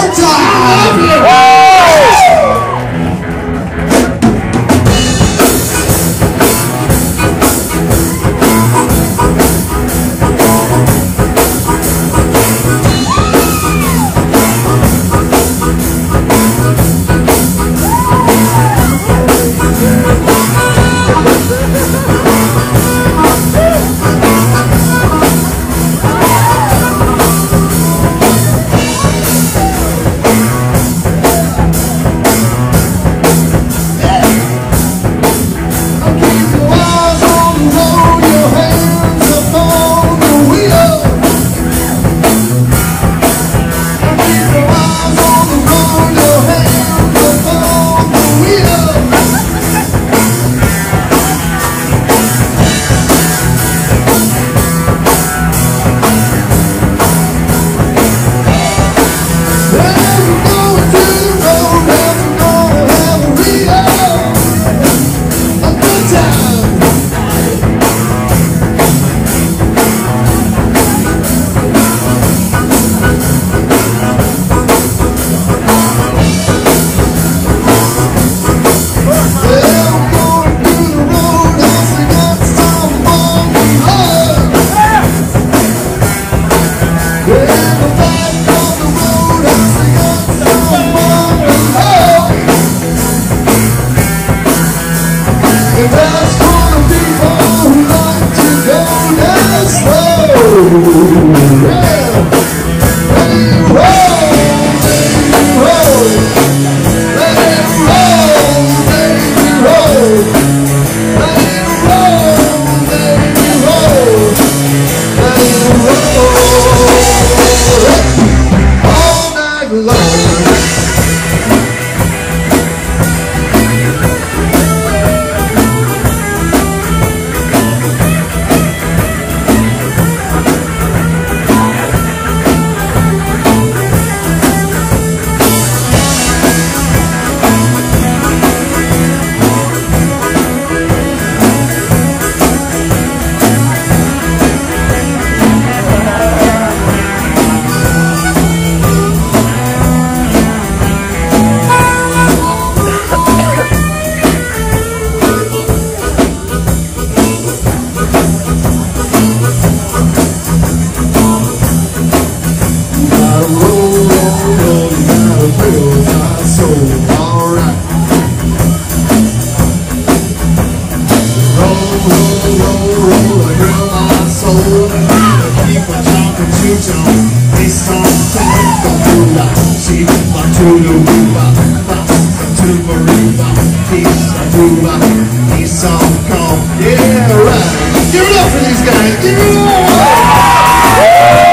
good time! That's for the people who like to go down slow. Yeah. Let it roll, baby, roll. Let it roll, baby, roll. Let it roll, baby, roll. Let it roll all night long. He's so cold. Yeah, right. Give it up for these guys. Give it up.